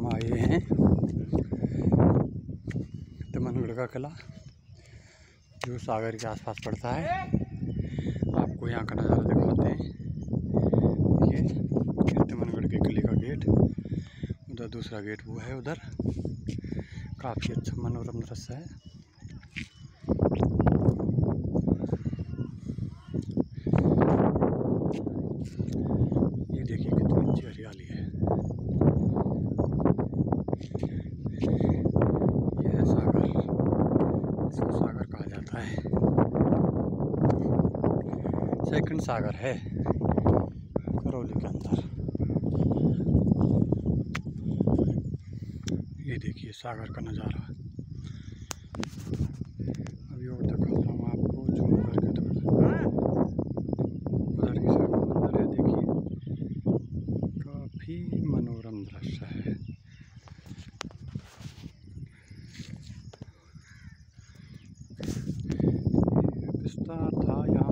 हम आए हैं तिमनगढ़ का किला, जो सागर के आसपास पड़ता है। आपको यहाँ का नज़ारा दिखाते हैं। ये तिमनगढ़ के किले का गेट, उधर दूसरा गेट वो है, उधर काफ़ी अच्छा मनोरम दृश्य है। ये देखिए कितनी अच्छी हरियाली है। यह है सागर, इसको सागर कहा जाता है। सेकंड सागर है करौली के अंदर। ये देखिए सागर का नज़ारा। अभी और दिखाता हूँ आपको जूम करके थोड़ा। उधर की साइड मंदिर है, देखिए काफ़ी मनोरम दृश्य है। विस्तार था यहाँ